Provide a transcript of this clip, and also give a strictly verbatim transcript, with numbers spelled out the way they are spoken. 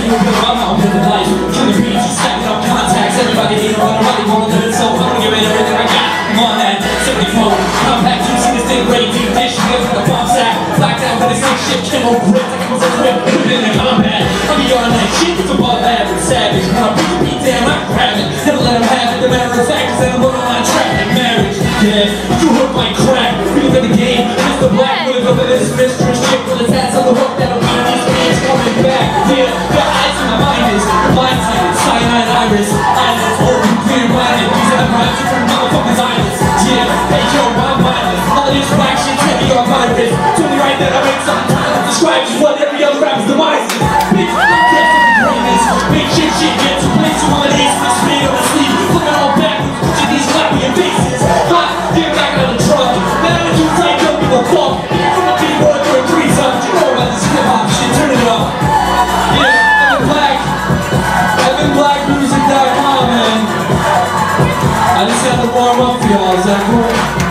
you a bit about my living life. Killing beats, stacking up contacts. Everybody hating on everybody wanna live it, so I'm gonna give it everything I got. I'm on that seventy-four compact, you see this thing ready deep dish. You got the bomb sack, blacked out with a six ship camo grip. Like I'm a grip, put it in the combat. I'll be on that shit, it's above average, savage. When I beat the beat down, I grab it. Never let them have it, the matter of fact is that I'm on my track like marriage. Yeah, you hook like crack, we look at the game. Mister Black with over this mistress chick with his hats on the hook that'll be these games coming back. Yeah, the eyes in my mind is blindsided, cyanide iris, eyelids open, clear minded. These are the vibes from motherfuckers' eyelids. Yeah, hey yo, I'm mindless. All of this black shit's heavy on my wrist. It's only right that I make something that describes what every other rapper's demise is. Bitch, I'm destined for greatness. Big shit shit gets to place you on the ace with speed on the sleeve. Looking all backwards, pushing these flappy faces. Hot, get back out of the truck. Now that you take, don't give a fuck. From the keyboard to a threes up. You know about this hip hop shit, turn it up. Yeah, Evan Black. Evan Black Music dot com, man. I just had to warm up for y'all, is that cool?